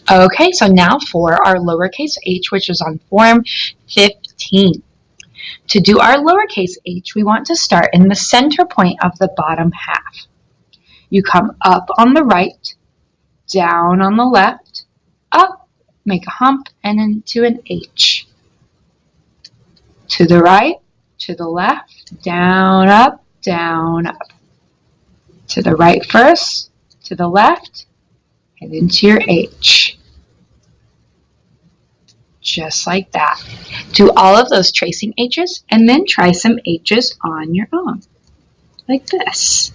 Okay, so now for our lowercase h, which is on form 15. To do our lowercase h, we want to start in the center point of the bottom half. You come up on the right, down on the left, up, make a hump, and into an H. To the right, to the left, down, up, down, up. To the right first, to the left, and into your H. Just like that. Do all of those tracing H's, and then try some H's on your own, like this.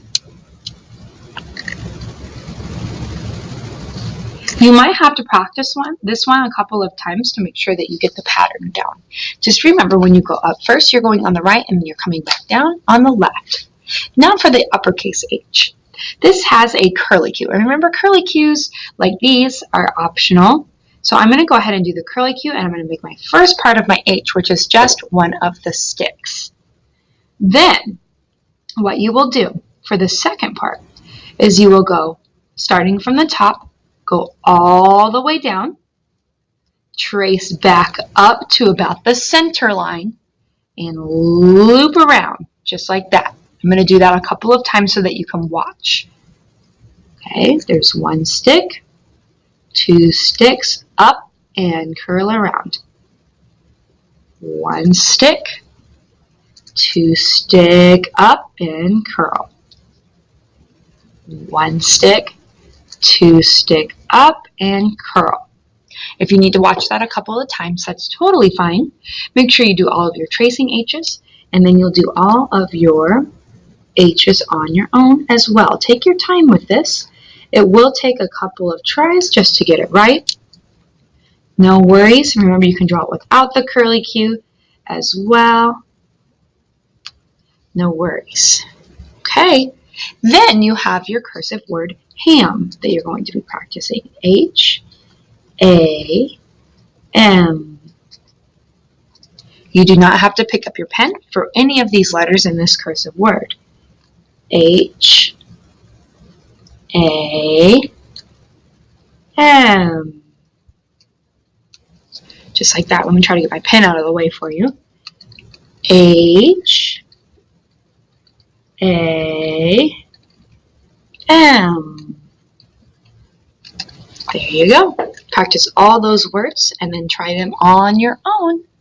You might have to practice this one a couple of times to make sure that you get the pattern down. Just remember, when you go up first, you're going on the right, and then you're coming back down on the left. Now for the uppercase H. This has a curlicue. And remember, curlicues like these are optional. So I'm going to go ahead and do the curlicue, and I'm going to make my first part of my H, which is just one of the sticks. Then, what you will do for the second part is you will go, starting from the top, go all the way down, trace back up to about the center line, and loop around, just like that. I'm going to do that a couple of times so that you can watch. Okay, there's one stick, two sticks, up, and curl around. One stick, two stick, up, and curl. One stick, two stick, up, and curl. If you need to watch that a couple of times, that's totally fine. Make sure you do all of your tracing H's, and then you'll do all of your H's on your own as well. Take your time with this. It will take a couple of tries just to get it right. No worries. Remember, you can draw it without the curlicue as well. No worries. Okay. Then you have your cursive word ham that you're going to be practicing. H-A-M. You do not have to pick up your pen for any of these letters in this cursive word. H-A-M. Just like that. Let me try to get my pen out of the way for you. H-A-M. There you go. Practice all those words and then try them on your own.